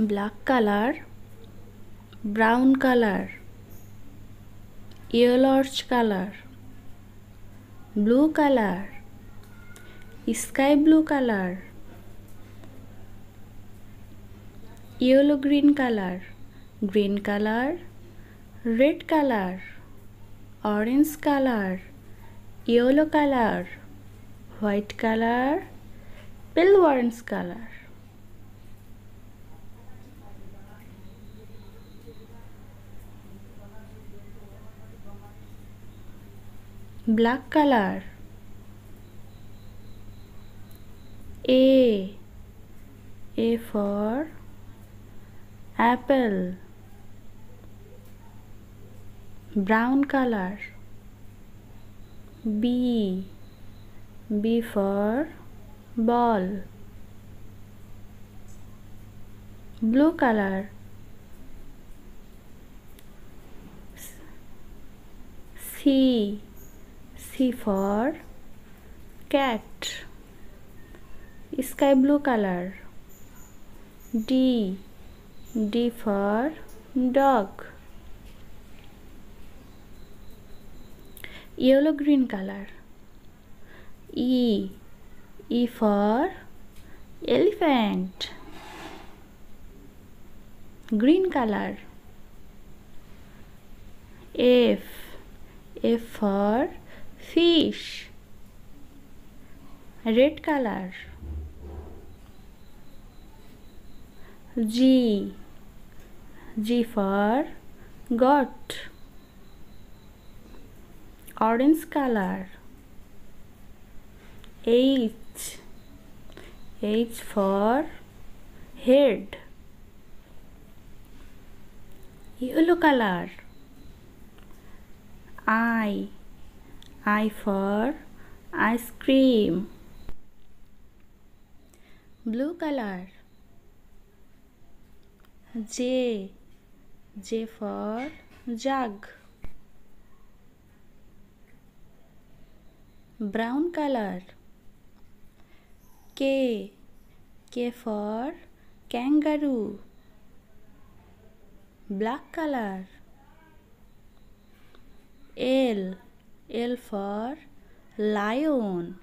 black color, brown color, yellowish color, blue color, sky blue color, yellow green color, green color, red color, orange color, yellow color, white color, pale orange color, black color, A for apple, brown color, B for ball, blue color, C for cat, sky blue color, D for dog, yellow green color, E for elephant, green color, F for fish, red color, G for goat, orange color, H for head, yellow color, I for ice cream, blue color, J for jug, brown color, K for kangaroo, black color, L for lion,